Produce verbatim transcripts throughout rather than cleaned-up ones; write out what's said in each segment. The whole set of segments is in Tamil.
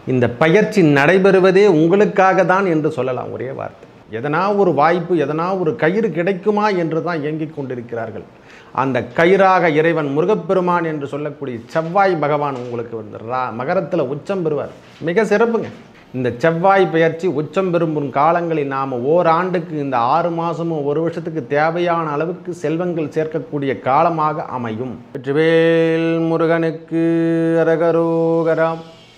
இந்த பயிற்சி நடைபெறுவதே உங்களுக்காக தான் என்று சொல்லலாம். ஒரே வார்த்தை. எதனா ஒரு வாய்ப்பு, எதனா ஒரு கயிறு கிடைக்குமா என்று தான் இயங்கிக் கொண்டிருக்கிறார்கள். அந்த கயிறாக இறைவன் முருகப்பெருமான் என்று சொல்லக்கூடிய செவ்வாய் பகவான் உங்களுக்கு வந்து ரா மகரத்தில் உச்சம் பெறுவார். மிக சிறப்புங்க. இந்த செவ்வாய் பெயர்ச்சி உச்சம் பெறும் காலங்களில் நாம் ஓராண்டுக்கு இந்த ஆறு மாதமும் ஒரு வருஷத்துக்கு தேவையான அளவுக்கு செல்வங்கள் சேர்க்கக்கூடிய காலமாக அமையும். வெற்றிவேல் முருகனுக்கு அரகரோகராம்.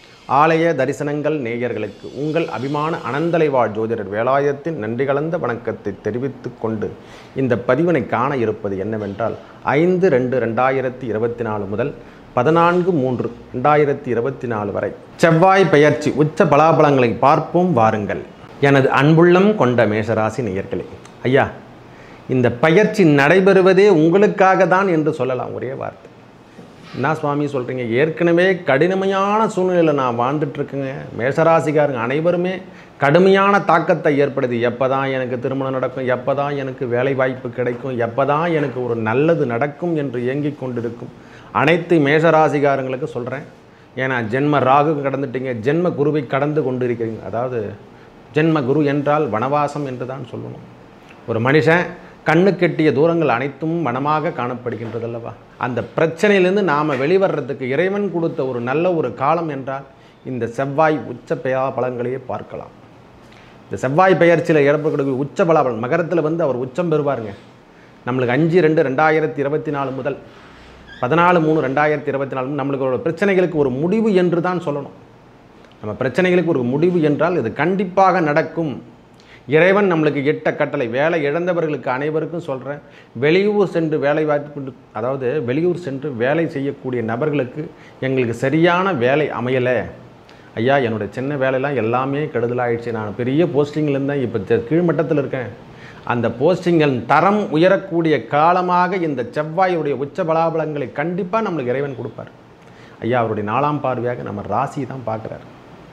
ஆலய தரிசனங்கள் நேயர்களுக்கு உங்கள் அபிமான அனந்தலைவாழ் ஜோதிடர் வேலாயத்தின் நன்றி கலந்த வணக்கத்தை தெரிவித்து கொண்டு இந்த பதிவினை காண இருப்பது என்னவென்றால், ஐந்து ரெண்டு ரெண்டாயிரத்தி இருபத்தி நாலு முதல் பதினான்கு மூன்று ரெண்டாயிரத்தி இருபத்தி நாலு வரை செவ்வாய் பெயர்ச்சி உச்ச பலாபலங்களை பார்ப்போம் வாருங்கள். எனது அன்புள்ளம் கொண்ட மேஷராசி நேயர்களே, ஐயா, இந்த பயிற்சி நடைபெறுவதே உங்களுக்காக தான் என்று சொல்லலாம். ஒரே வார்த்தை. என்ன சுவாமி சொல்கிறீங்க? ஏற்கனவே கடினமையான சூழ்நிலையில் நான் வாழ்ந்துட்டுருக்கேங்க. மேஷராசிக்காரங்க அனைவருமே கடுமையான தாக்கத்தை ஏற்படுது. எப்போ தான் எனக்கு திருமணம் நடக்கும், எப்போ தான் எனக்கு வேலை வாய்ப்பு கிடைக்கும், எப்போ தான் எனக்கு ஒரு நல்லது நடக்கும் என்று இயங்கிக் கொண்டிருக்கும் அனைத்து மேஷராசிக்காரங்களுக்கு சொல்கிறேன். ஏன்னா ஜென்ம ராகு கடந்துட்டீங்க, ஜென்ம குருவை கடந்து கொண்டு இருக்கிறீங்க. அதாவது ஜென்ம குரு என்றால் வனவாசம் என்று தான் சொல்லணும். ஒரு மனுஷன் கண்ணு கெட்டிய தூரங்கள் அனைத்தும் வனமாக காணப்படுகின்றது அல்லவா? அந்த பிரச்சனையிலேருந்து நாம் வெளிவர்றதுக்கு இறைவன் கொடுத்த ஒரு நல்ல ஒரு காலம் என்றால் இந்த செவ்வாய் உச்ச பெயா பலன்களையே பார்க்கலாம். இந்த செவ்வாய் பெயர்ச்சியில் ஏற்படக்கூடிய உச்ச பலாபலன் மகரத்தில் வந்து அவர் உச்சம் பெறுவாருங்க. நம்மளுக்கு அஞ்சு ரெண்டு ரெண்டாயிரத்தி இருபத்தி நாலு முதல் பதினாலு மூணு ரெண்டாயிரத்தி இருபத்தி நாலு நம்மளுக்கு ஒரு பிரச்சனைகளுக்கு ஒரு முடிவு என்று தான் சொல்லணும். நம்ம பிரச்சனைகளுக்கு ஒரு முடிவு என்றால் இது கண்டிப்பாக நடக்கும். இறைவன் நம்மளுக்கு எட்ட கட்டளை. வேலை இழந்தவர்களுக்கு அனைவருக்கும் சொல்கிறேன், வெளியூர் சென்று வேலை வாய்ப்பு, அதாவது வெளியூர் சென்று வேலை செய்யக்கூடிய நபர்களுக்கு எங்களுக்கு சரியான வேலை அமையலை ஐயா, என்னோடய சின்ன வேலையெல்லாம் எல்லாமே கெடுதலாகிடுச்சு, நான் பெரிய போஸ்டிங்கில் இருந்தேன், இப்போ கீழ்மட்டத்தில் இருக்கேன், அந்த போஸ்டிங்கள் தரம் உயரக்கூடிய காலமாக இந்த செவ்வாயுடைய உச்ச பலாபலங்களை கண்டிப்பாக நம்மளுக்கு இறைவன் கொடுப்பார். ஐயா, அவருடைய நாலாம் பார்வையாக நம்ம ராசி தான் பார்க்குறாரு.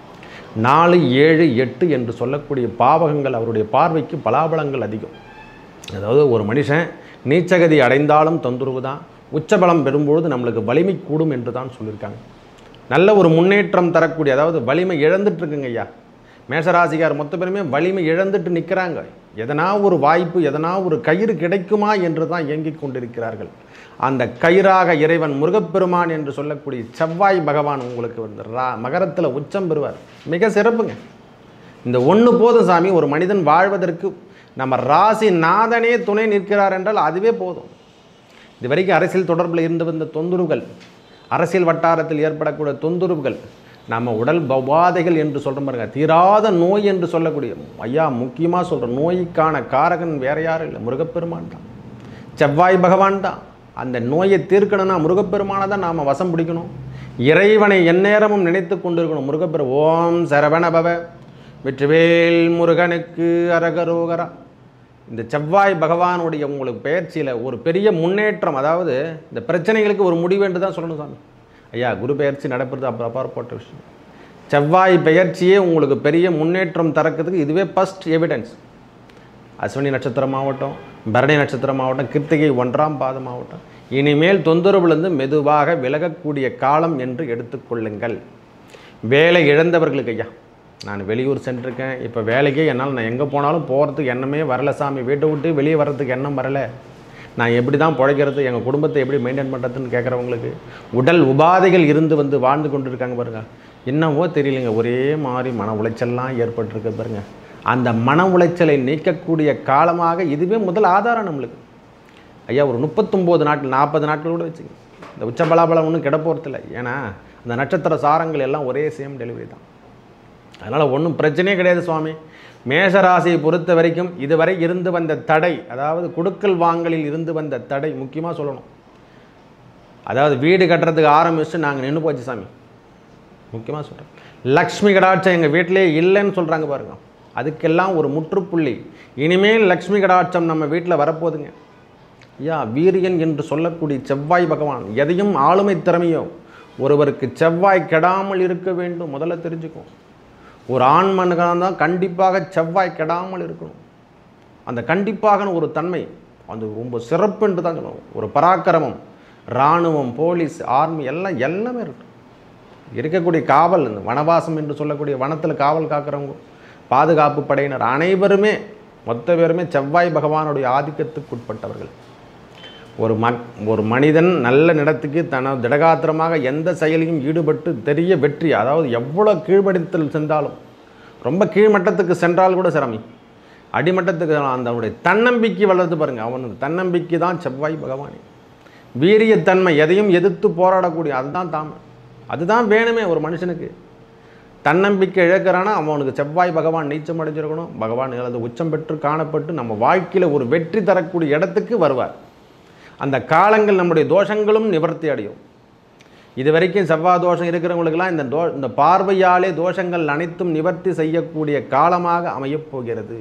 நாலு ஏழு எட்டு என்று சொல்லக்கூடிய பாவகங்கள் அவருடைய பார்வைக்கு பலாபலங்கள் அதிகம். அதாவது ஒரு மனுஷன் நீச்சகதி அடைந்தாலும் தொந்தரவு தான், உச்சபலம் பெறும்பொழுது நம்மளுக்கு வலிமை கூடும் என்று தான் சொல்லியிருக்காங்க. நல்ல ஒரு முன்னேற்றம் தரக்கூடிய, அதாவது வலிமை இழந்துட்டுருக்குங்க ஐயா. மேஷராசிக்கார் மொத்த பேருமே வலிமை இழந்துட்டு நிற்கிறாங்க. எதனா ஒரு வாய்ப்பு, எதனா ஒரு கயிறு கிடைக்குமா என்று தான் இயங்கிக் கொண்டிருக்கிறார்கள். அந்த கயிறாக இறைவன் முருகப்பெருமான் என்று சொல்லக்கூடிய செவ்வாய் பகவான் உங்களுக்கு வந்து ரா மகரத்தில் உச்சம் பெறுவார். மிக சிறப்புங்க. இந்த ஒன்று போதும் சாமி. ஒரு மனிதன் வாழ்வதற்கு நம்ம ராசி நாதனே துணை நிற்கிறார் என்றால் அதுவே போதும். இது வரைக்கும் அரசியல் தொடர்பில் இருந்து வந்த தொந்தரவுகள், அரசியல் வட்டாரத்தில் ஏற்படக்கூடிய தொந்தரவுகள், நம்ம உடல் உபாதைகள் என்று சொல்கிற பாருங்க, தீராத நோய் என்று சொல்லக்கூடிய ஐயா, முக்கியமாக சொல்கிற நோய்க்கான காரகன் வேற யாரும் இல்லை, முருகப்பெருமான் தான், செவ்வாய் பகவான் தான். அந்த நோயை தீர்க்கணும்னா முருகப்பெருமானை தான் நாம் வசம் பிடிக்கணும். இறைவனை எந்நேரமும் நினைத்து கொண்டிருக்கணும். முருகப்பெரு ஓம் சரவணபவ வெற்றிவேல் முருகனுக்கு அரகரோகரா. இந்த செவ்வாய் பகவானுடைய உங்களுக்கு பயிற்சியில் ஒரு பெரிய முன்னேற்றம், அதாவது இந்த பிரச்சனைகளுக்கு ஒரு முடிவு என்று தான் சொல்லணும் சாமி. ஐயா, குரு பெயர்ச்சி நடப்புறது அப்புறம் அப்பாற்பட்ட விஷயம். செவ்வாய் பெயர்ச்சியே உங்களுக்கு பெரிய முன்னேற்றம் தரக்கிறதுக்கு இதுவே ஃபஸ்ட் எவிடன்ஸ். அஸ்வினி நட்சத்திரம் ஆகட்டும், பரணி நட்சத்திரம் ஆகட்டும், கிருத்திகை ஒன்றாம் பாதம் ஆகட்டும், இனிமேல் தொந்தரவுலேருந்து மெதுவாக விலகக்கூடிய காலம் என்று எடுத்துக்கொள்ளுங்கள். வேலை இழந்தவர்களுக்கு ஐயா, நான் வெளியூர் சென்றிருக்கேன், இப்போ வேலைக்கே என்னால் நான் எங்கே போனாலும் போகிறதுக்கு எண்ணமே வரல சாமி, வீட்டை விட்டு வெளியே வர்றதுக்கு எண்ணம் வரலை, நான் எப்படி தான் பிழைக்கிறது, எங்கள் குடும்பத்தை எப்படி மெயின்டைன் பண்ணுறதுன்னு கேட்குறவங்களுக்கு, உடல் உபாதைகள் இருந்து வந்து வாழ்ந்து கொண்டு இருக்காங்க பாருங்கள், என்னவோ தெரியலைங்க, ஒரே மாதிரி மன உளைச்சல்லாம் ஏற்பட்டுருக்கு பாருங்கள். அந்த மன உளைச்சலை நீக்கக்கூடிய காலமாக இதுவே முதல் ஆதாரம் நம்மளுக்கு. ஐயா, ஒரு முப்பத்தொம்போது நாட்கள் நாற்பது நாட்கள் கூட வச்சுங்க. இந்த உச்ச பலாபலம் ஒன்றும் கிட போகிறதில்ல. ஏன்னா அந்த நட்சத்திர சாரங்கள் எல்லாம் ஒரே சேம் டெலிவரி தான். அதனால் ஒன்றும் பிரச்சனையே கிடையாது சுவாமி. மேஷராசியை பொறுத்த வரைக்கும் இதுவரை இருந்து வந்த தடை, அதாவது கொடுக்கல் வாங்கலில் இருந்து வந்த தடை, முக்கியமாக சொல்லணும், அதாவது வீடு கட்டுறதுக்கு ஆரம்பிச்சு நாங்கள் நின்று போச்சு சாமி. முக்கியமாக சொல்கிறேன், லக்ஷ்மி கடாட்சம் எங்கள் வீட்டிலே இல்லைன்னு சொல்கிறாங்க பாருங்கள். அதுக்கெல்லாம் ஒரு முற்றுப்புள்ளி. இனிமேல் லக்ஷ்மி கடாட்சம் நம்ம வீட்டில் வரப்போகுதுங்க. ஐயா, வீரியன் என்று சொல்லக்கூடிய செவ்வாய் பகவான் எதையும் ஆளுமை திறமையோ ஒருவருக்கு செவ்வாய் கெடாமல் இருக்க வேண்டும். முதல்ல தெரிஞ்சுக்கும், ஒரு ஆண்மனுக்காக தான் கண்டிப்பாக செவ்வாய் கெடாமல் இருக்கணும். அந்த கண்டிப்பாக ஒரு தன்மை அது ரொம்ப சிறப்பு என்று தான் சொல்லணும். ஒரு பராக்கிரமம், இராணுவம், போலீஸ், ஆர்மி எல்லாம் எல்லாமே இருக்கும். இருக்கக்கூடிய காவல், இந்த வனவாசம் என்று சொல்லக்கூடிய வனத்தில் காவல் காக்கிறவங்க, பாதுகாப்பு படையினர் அனைவருமே மொத்த பேருமே செவ்வாய் பகவானுடைய ஆதிக்கத்துக்கு உட்பட்டவர்கள். ஒரு ம ஒரு மனிதன் நல்ல நிலத்துக்கு தன திடகாத்திரமாக எந்த செயலையும் ஈடுபட்டு தெரிய வெற்றி, அதாவது எவ்வளோ கீழ்மட்டத்தில் சென்றாலும், ரொம்ப கீழ்மட்டத்துக்கு சென்றால் கூட சிரமி, அடிமட்டத்துக்கு அந்த தன்னம்பிக்கை வளர்த்து பாருங்கள். அவனுக்கு தன்னம்பிக்கை தான் செவ்வாய் பகவானே. வீரியத்தன்மை, எதையும் எதிர்த்து போராடக்கூடிய, அதுதான் தாம அதுதான் வேணுமே ஒரு மனுஷனுக்கு. தன்னம்பிக்கை இழக்கிறானா அவனுக்கு செவ்வாய் பகவான் நீச்சம் அடைஞ்சிருக்கணும். பகவான் அது உச்சம் பெற்று காணப்பட்டு நம்ம வாழ்க்கையில் ஒரு வெற்றி தரக்கூடிய இடத்துக்கு வருவார். அந்த காலங்கள் நம்முடைய தோஷங்களும் நிவர்த்தி அடையும். இது வரைக்கும் செவ்வாய் தோஷம் இருக்கிறவங்களுக்கெல்லாம் இந்த தோ இந்த பார்வையாலே தோஷங்கள் அனைத்தும் நிவர்த்தி செய்யக்கூடிய காலமாக அமையப் போகிறது.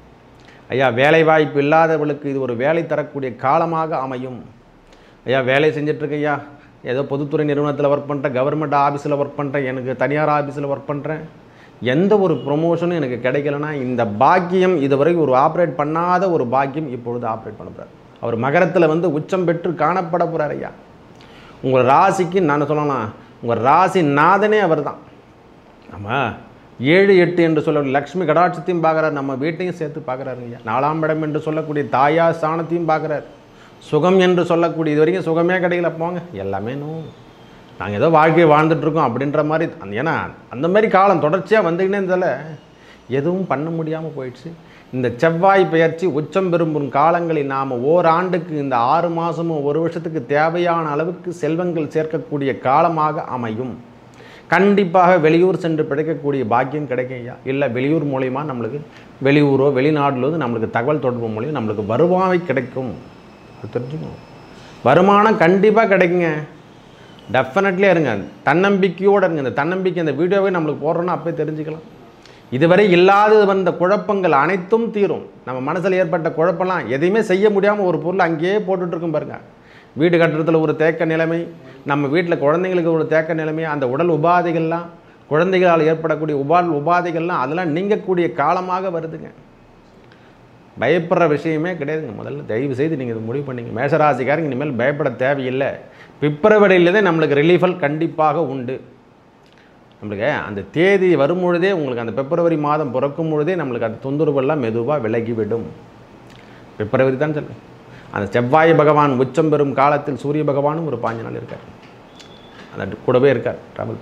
ஐயா, வேலை வாய்ப்பு இல்லாதவர்களுக்கு இது ஒரு வேலை தரக்கூடிய காலமாக அமையும். ஐயா, வேலை செஞ்சிட்ருக்கையா, ஏதோ பொதுத்துறை நிறுவனத்தில் ஒர்க் பண்ணுறேன், கவர்மெண்ட் ஆஃபீஸில் ஒர்க் பண்ணுறேன், எனக்கு தனியார் ஆஃபீஸில் ஒர்க் பண்ணுறேன், எந்த ஒரு ப்ரொமோஷனும் எனக்கு கிடைக்கலன்னா இந்த பாக்கியம், இதுவரை ஒரு ஆப்ரேட் பண்ணாத ஒரு பாக்கியம் இப்பொழுது ஆப்ரேட் பண்ண போகிறார். அவர் மகரத்தில் வந்து உச்சம் பெற்று காணப்பட போகிறார். ஐயா, உங்கள் ராசிக்கு நான் சொல்லலாம், உங்கள் ராசி நாதனே அவர் தான். ஆமாம், ஏழு எட்டு என்று சொல்ல லக்ஷ்மி கடாட்சத்தையும் பார்க்குறாரு, நம்ம வீட்டையும் சேர்த்து பார்க்குறாருங்க. ஐயா, நாலாம் இடம் என்று சொல்லக்கூடிய தாயா ஸ்தானத்தையும் பார்க்குறாரு. சுகம் என்று சொல்லக்கூடிய இது வரைக்கும் சுகமே கிடைக்கல, போங்க எல்லாமே நோ, நாங்கள் ஏதோ வாழ்க்கையை வாழ்ந்துட்டுருக்கோம் அப்படின்ற மாதிரி. ஏன்னா அந்த மாதிரி காலம் தொடர்ச்சியாக வந்துக்கினே இருந்தால எதுவும் பண்ண முடியாமல் போயிடுச்சு. இந்த செவ்வாய் பெயர்ச்சி உச்சம் பெறும் காலங்களில் நாம் ஓராண்டுக்கு இந்த ஆறு மாதமும் ஒரு வருஷத்துக்கு தேவையான அளவுக்கு செல்வங்கள் சேர்க்கக்கூடிய காலமாக அமையும். கண்டிப்பாக வெளியூர் சென்று பிழைக்கக்கூடிய பாக்கியம் கிடைக்கும். ஐயா, இல்லை வெளியூர் மூலயமா நம்மளுக்கு வெளியூரோ வெளிநாடுலோ நம்மளுக்கு தகவல் தொடர்பு மூலியம் நம்மளுக்கு வருவாய் கிடைக்கும். அது தெரிஞ்சுக்கணும். வருமானம் கண்டிப்பாக கிடைக்குங்க. டெஃபினெட்லியாக இருங்க, தன்னம்பிக்கையோடு இருங்க. இந்த தன்னம்பிக்கை இந்த வீடியோவே நம்மளுக்கு போடுறோன்னா அப்போயே தெரிஞ்சுக்கலாம். இதுவரை இல்லாதது வந்த குழப்பங்கள் அனைத்தும் தீரும். நம்ம மனசில் ஏற்பட்ட குழப்பம்லாம் எதையுமே செய்ய முடியாமல் ஒரு பொருள் அங்கேயே போட்டுட்ருக்கும் பாருங்கள். வீடு கட்டுறதுல ஒரு தேக்க நிலைமை, நம்ம வீட்டில் குழந்தைங்களுக்கு ஒரு தேக்க நிலைமை, அந்த உடல் உபாதைகள்லாம், குழந்தைகளால் ஏற்படக்கூடிய உபா உபாதைகள்லாம் அதெல்லாம் நீங்கக்கூடிய காலமாக வருதுங்க. பயப்படுற விஷயமே கிடையாதுங்க. முதல்ல தயவு செய்து நீங்கள் இது முடிவு பண்ணிங்க. மேஷராசிக்காரங்க இனிமேல் பயப்பட தேவையில்லை. பிப்ரவரியிலேருந்தே நம்மளுக்கு ரிலீஃபல் கண்டிப்பாக உண்டு. நம்மளுக்கு அந்த தேதி வரும்பொழுதே, உங்களுக்கு அந்த பிப்ரவரி மாதம் பிறக்கும் பொழுதே நம்மளுக்கு அந்த தொந்தரவுலாம் மெதுவாக விலகிவிடும். பிப்ரவரி தான் சொல்லுங்கள். அந்த செவ்வாய் பகவான் உச்சம் பெறும் காலத்தில் சூரிய பகவானும் ஒரு பாஞ்சு நாள் இருக்கார், அந்த கூடவே இருக்கார் ட்ராவல்.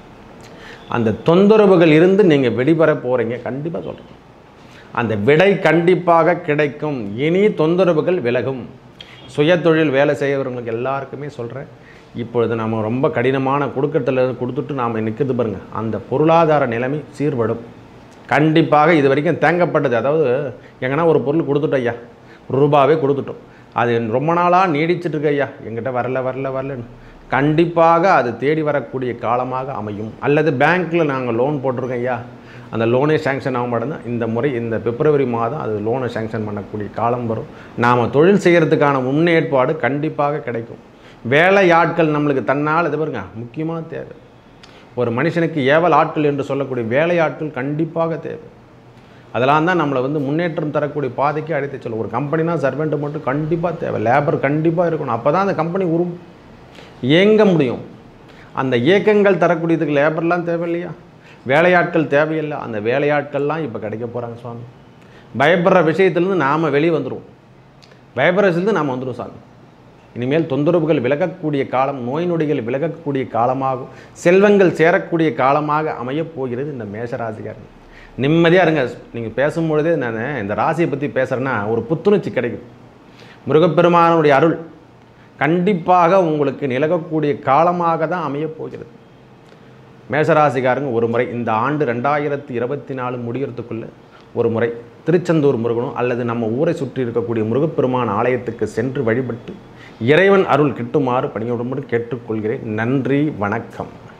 அந்த தொந்தரவுகள் இருந்து நீங்கள் வெளிப்பெற போகிறீங்க. கண்டிப்பாக சொல்கிறேன், அந்த விடை கண்டிப்பாக கிடைக்கும். இனி தொந்தரவுகள் விலகும். சுய தொழில் வேலை செய்கிறவங்களுக்கு எல்லாருக்குமே சொல்கிறேன், இப்பொழுது நம்ம ரொம்ப கடினமான கொடுக்கறதுல கொடுத்துட்டு நாம் நிற்கிறது பாருங்கள், அந்த பொருளாதார நிலைமை சீர்படும். கண்டிப்பாக இது வரைக்கும் தேங்கப்பட்டது, அதாவது எங்கன்னா ஒரு பொருள் கொடுத்துட்டோம் ஐயா, ரூபாவே கொடுத்துட்டோம், அது ரொம்ப நாளாக நீடிச்சிட்ருக்கு ஐயா, எங்கிட்ட வரல வரல வரலன்னு, கண்டிப்பாக அது தேடி வரக்கூடிய காலமாக அமையும். அல்லது பேங்க்கில் நாங்கள் லோன் போட்டிருக்கோம் ஐயா, அந்த லோனே சேங்ஷன் ஆக மாட்டேன்னா இந்த முறை இந்த பிப்ரவரி மாதம் அது லோனை சேங்ஷன் பண்ணக்கூடிய காலம் வரும். நாம் தொழில் செய்கிறதுக்கான முன்னேற்பாடு கண்டிப்பாக கிடைக்கும். வேலை ஆட்கள் நம்மளுக்கு தன்னால் இது பாருங்க முக்கியமாக தேவை. ஒரு மனுஷனுக்கு ஏவல் ஆட்கள் என்று சொல்லக்கூடிய வேலை ஆட்கள் கண்டிப்பாக தேவை. அதெல்லாம் தான் நம்மளை வந்து முன்னேற்றம் தரக்கூடிய பாதைக்கு அழைத்து சொல்லும். ஒரு கம்பெனினா சர்வெண்ட்டு மட்டும் கண்டிப்பாக தேவை, லேபர் கண்டிப்பாக இருக்கணும். அப்போ தான் அந்த கம்பெனி உரு இயங்க முடியும். அந்த இயக்கங்கள் தரக்கூடியதுக்கு லேபர்லாம் தேவை இல்லையா, வேலையாட்கள் தேவையில்லை. அந்த வேலையாட்கள்லாம் இப்போ கிடைக்க போகிறாங்க சுவாமி. பயப்படுற விஷயத்துலேருந்து நாம் வெளியே வந்துடுவோம், பயப்படுற விஷயத்துலேருந்து நாம் வந்துடுவோம் சாமி. இனிமேல் தொந்தரவுகள் விலகக்கூடிய காலம், நோய் நொடிகள் விலகக்கூடிய காலமாகும், செல்வங்கள் சேரக்கூடிய காலமாக அமையப் போகிறது இந்த மேஷராசிக்காரன். நிம்மதியாக இருங்க. நீங்கள் பேசும்பொழுதே நான் இந்த ராசியை பற்றி பேசுகிறேன்னா ஒரு புத்துணர்ச்சி கிடைக்கும். முருகப்பெருமானுடைய அருள் கண்டிப்பாக உங்களுக்கு நிலகக்கூடிய காலமாக தான் அமையப் போகிறது. மேஷராசிக்காரங்க ஒரு முறை இந்த ஆண்டு ரெண்டாயிரத்தி இருபத்தி நாலு முடிகிறதுக்குள்ளே ஒரு முறை திருச்செந்தூர் முருகனும் அல்லது நம்ம ஊரை சுற்றி இருக்கக்கூடிய முருகப்பெருமான் ஆலயத்துக்கு சென்று வழிபட்டு இறைவன் அருள் கிட்டுமாறு பணியோடு கேட்டுக்கொள்கிறேன். நன்றி, வணக்கம்.